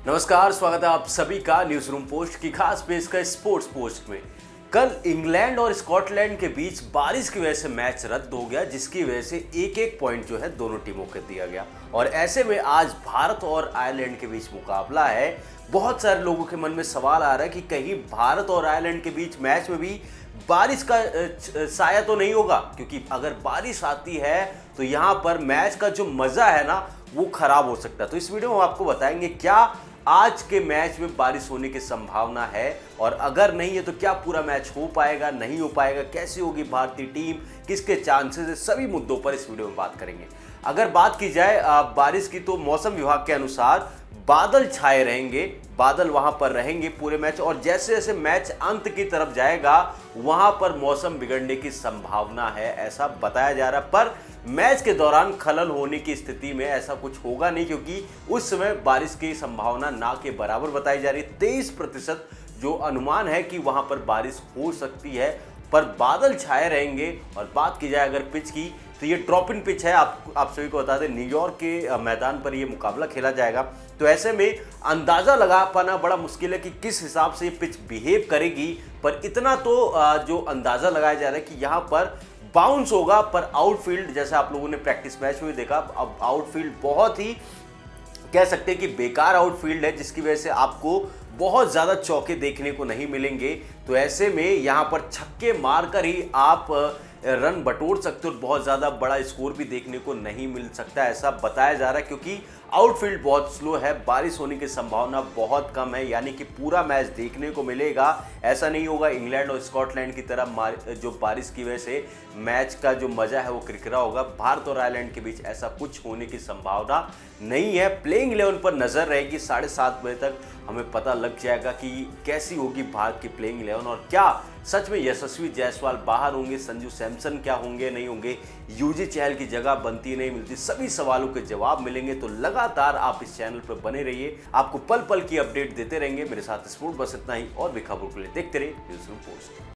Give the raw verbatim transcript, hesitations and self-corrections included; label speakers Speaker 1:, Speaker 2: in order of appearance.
Speaker 1: नमस्कार, स्वागत है आप सभी का न्यूज रूम पोस्ट की खास पेशकश स्पोर्ट्स पोस्ट में। कल इंग्लैंड और स्कॉटलैंड के बीच बारिश की वजह से मैच रद्द हो गया, जिसकी वजह से एक एक पॉइंट जो है दोनों टीमों को दिया गया और ऐसे में आज भारत और आयरलैंड के बीच मुकाबला है। बहुत सारे लोगों के मन में सवाल आ रहा है कि कहीं भारत और आयरलैंड के बीच मैच में भी बारिश का साया तो नहीं होगा, क्योंकि अगर बारिश आती है तो यहाँ पर मैच का जो मज़ा है ना वो खराब हो सकता है। तो इस वीडियो में हम आपको बताएंगे क्या आज के मैच में बारिश होने की संभावना है और अगर नहीं है तो क्या पूरा मैच हो पाएगा, नहीं हो पाएगा, कैसी होगी भारतीय टीम, किसके चांसेस है, सभी मुद्दों पर इस वीडियो में बात करेंगे। अगर बात की जाए बारिश की तो मौसम विभाग के अनुसार बादल छाए रहेंगे, बादल वहां पर रहेंगे पूरे मैच और जैसे जैसे मैच अंत की तरफ जाएगा वहां पर मौसम बिगड़ने की संभावना है, ऐसा बताया जा रहा है। पर मैच के दौरान खलल होने की स्थिति में ऐसा कुछ होगा नहीं, क्योंकि उस समय बारिश की संभावना ना के बराबर बताई जा रही है। तेईस प्रतिशत जो अनुमान है कि वहां पर बारिश हो सकती है, पर बादल छाए रहेंगे। और बात की जाए अगर पिच की तो ये ड्रॉप इन पिच है, आप आप सभी को बता दें न्यूयॉर्क के मैदान पर ये मुकाबला खेला जाएगा। तो ऐसे में अंदाज़ा लगा पाना बड़ा मुश्किल है कि किस हिसाब से ये पिच बिहेव करेगी, पर इतना तो जो अंदाज़ा लगाया जा रहा है कि यहाँ पर बाउंस होगा। पर आउटफील्ड, जैसे आप लोगों ने प्रैक्टिस मैच में भी देखा, अब आउटफील्ड बहुत ही कह सकते हैं कि बेकार आउटफील्ड है, जिसकी वजह से आपको बहुत ज़्यादा चौके देखने को नहीं मिलेंगे। तो ऐसे में यहाँ पर छक्के मारकर ही आप रन बटोर सकते हो, बहुत ज़्यादा बड़ा स्कोर भी देखने को नहीं मिल सकता, ऐसा बताया जा रहा है। क्योंकि आउटफील्ड बहुत स्लो है, बारिश होने की संभावना बहुत कम है, यानी कि पूरा मैच देखने को मिलेगा। ऐसा नहीं होगा इंग्लैंड और स्कॉटलैंड की तरह जो बारिश की वजह से मैच का जो मज़ा है वो किरकिरा होगा। भारत और आयरलैंड के बीच ऐसा कुछ होने की संभावना नहीं है। प्लेइंग इलेवन पर नज़र रहेगी, साढ़े सात बजे तक हमें पता लग जाएगा कि कैसी होगी भारत की प्लेइंग इलेवन और क्या सच में यशस्वी जायसवाल बाहर होंगे, संजू सैमसन क्या होंगे नहीं होंगे, युजवेंद्र चहल की जगह बनती नहीं मिलती, सभी सवालों के जवाब मिलेंगे। तो लगातार आप इस चैनल पर बने रहिए, आपको पल पल की अपडेट देते रहेंगे। मेरे साथ स्पोर्ट बस इतना ही, और भी खबरों के लिए देखते रहिए न्यूज़ रूम पोस्ट।